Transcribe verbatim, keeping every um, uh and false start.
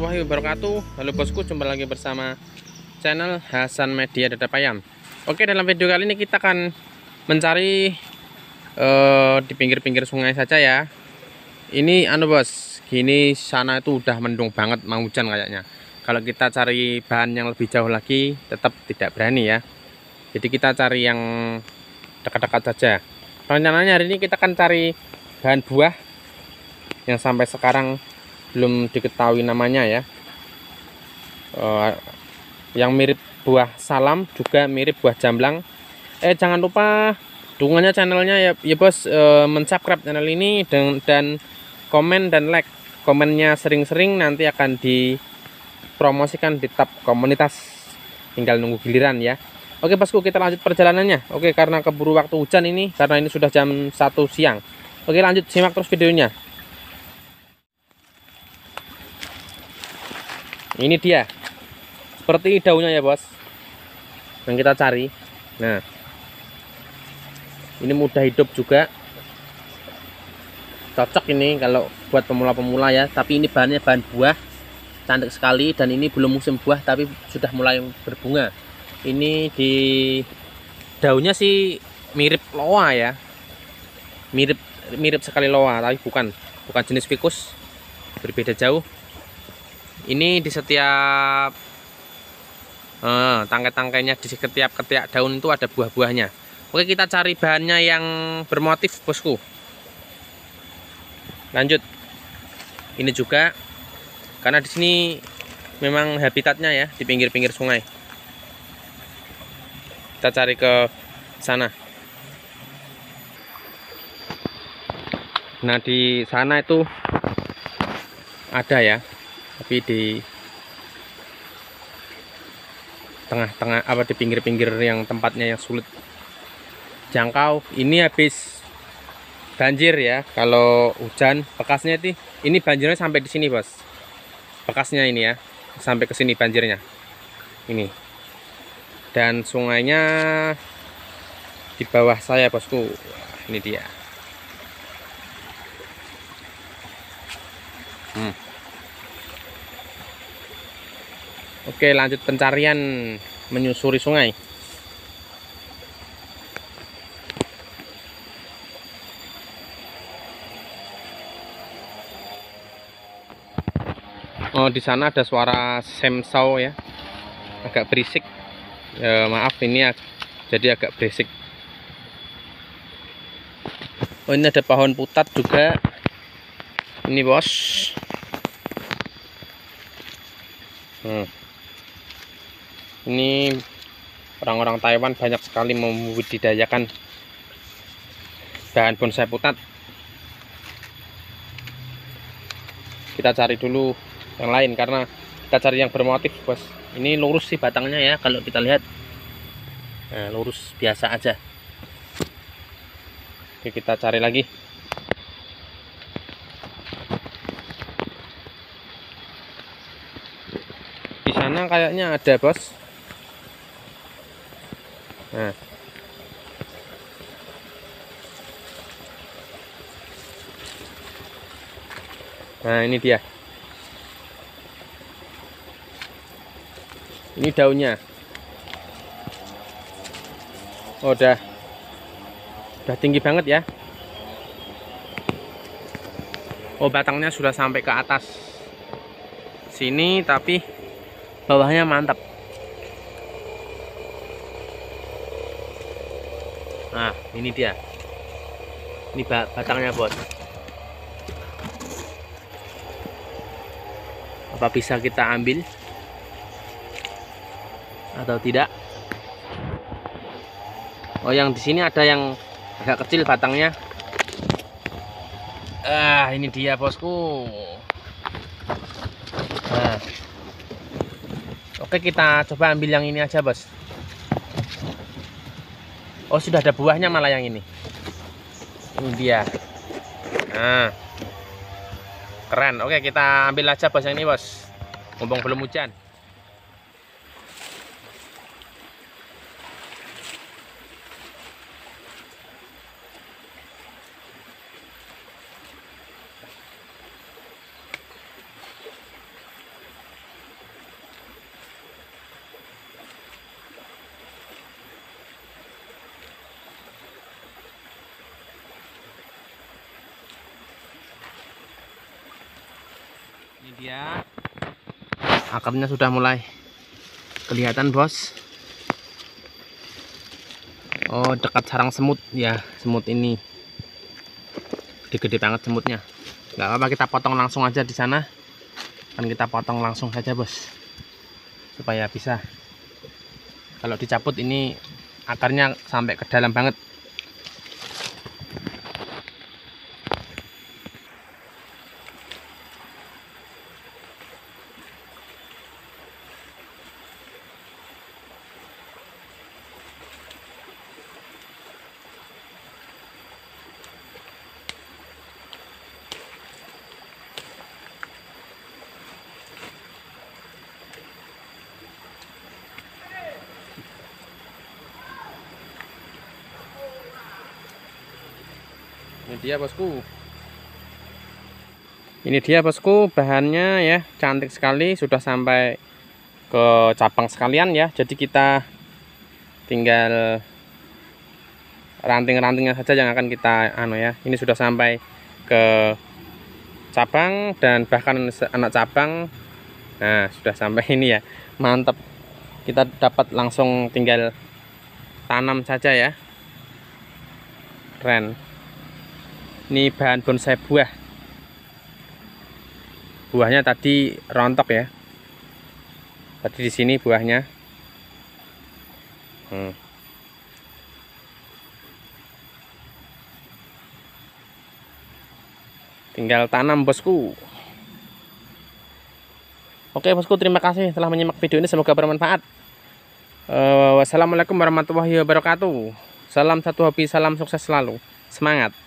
warahmatullahi wabarakatuh. Halo bosku, jumpa lagi bersama channel Hasan Media Dadap Ayam. Oke, dalam video kali ini kita akan mencari uh, di pinggir-pinggir sungai saja ya. Ini anu bos, gini sana itu udah mendung banget, mau hujan kayaknya. Kalau kita cari bahan yang lebih jauh lagi tetap tidak berani ya. Jadi kita cari yang dekat-dekat saja. Rencananya hari ini kita akan cari bahan buah yang sampai sekarang belum diketahui namanya ya, uh, yang mirip buah salam, juga mirip buah jamblang. Eh jangan lupa dukungannya channelnya ya, ya bos, uh, mensubscribe channel ini dan, dan komen dan like. Komennya sering-sering nanti akan dipromosikan di tab komunitas, tinggal nunggu giliran ya. Oke bosku, kita lanjut perjalanannya. Oke, karena keburu waktu hujan ini, karena ini sudah jam satu siang. Oke, lanjut simak terus videonya. Ini dia, seperti daunnya ya bos, yang kita cari. Nah, ini mudah hidup juga, cocok ini kalau buat pemula-pemula ya. Tapi ini bahannya bahan buah, cantik sekali. Dan ini belum musim buah tapi sudah mulai berbunga. Ini di daunnya sih mirip loa ya, mirip mirip sekali loa, tapi bukan bukan jenis ficus, berbeda jauh. Ini di setiap eh, tangkai-tangkainya, di setiap ketiak daun itu ada buah-buahnya. Oke, kita cari bahannya yang bermotif bosku. Lanjut. Ini juga karena di sini memang habitatnya ya di pinggir-pinggir sungai. Kita cari ke sana. Nah, di sana itu ada ya, tapi di tengah-tengah apa di pinggir-pinggir yang tempatnya yang sulit jangkau. Ini habis banjir ya, kalau hujan bekasnya itu, ini banjirnya sampai di sini bos, bekasnya ini ya, sampai ke sini banjirnya ini. Dan sungainya di bawah saya bosku. Ini dia. hmm. Oke, lanjut pencarian menyusuri sungai. Oh, di sana ada suara semsau ya, agak berisik. E, maaf ini ya, jadi agak berisik. Oh, ini ada pohon putat juga. Ini bos. Hmm. Ini orang-orang Taiwan banyak sekali membudidayakan bahan bonsai putat. Kita cari dulu yang lain karena kita cari yang bermotif bos. Ini lurus sih batangnya ya, kalau kita lihat. Nah, lurus biasa aja. Oke, kita cari lagi. Di sana kayaknya ada bos. Nah, nah ini dia. Ini daunnya. Oh, udah udah tinggi banget ya. Oh, batangnya sudah sampai ke atas sini, tapi bawahnya mantap. Nah, ini dia. Ini batangnya bos. Apa bisa kita ambil atau tidak? Oh, yang di sini ada yang agak kecil batangnya. Ah, ini dia bosku. Nah, oke, kita coba ambil yang ini aja bos. Oh, sudah ada buahnya malah yang ini. Ini dia. Nah, keren. Oke, kita ambil aja bos yang ini bos, mumpung belum hujan. dia akarnya sudah mulai kelihatan, bos. Oh, dekat sarang semut ya, semut ini gede-gede banget semutnya. Nggak apa-apa, kita potong langsung aja di sana. Kan kita potong langsung saja, bos, supaya bisa. Kalau dicabut ini akarnya sampai ke dalam banget. Ini dia, bosku. Ini dia, bosku, bahannya ya, cantik sekali, sudah sampai ke cabang sekalian ya. Jadi kita tinggal ranting-rantingnya saja yang akan kita anu ya. Ini sudah sampai ke cabang dan bahkan anak cabang. Nah, sudah sampai ini ya. Mantap. Kita dapat langsung tinggal tanam saja ya. Keren. Ini bahan bonsai buah. Buahnya tadi rontok ya. Tadi di sini buahnya. Hmm. Tinggal tanam, bosku. Oke, bosku, terima kasih telah menyimak video ini, semoga bermanfaat. Uh, wassalamualaikum warahmatullahi wabarakatuh. Salam satu hobi, salam sukses selalu. Semangat.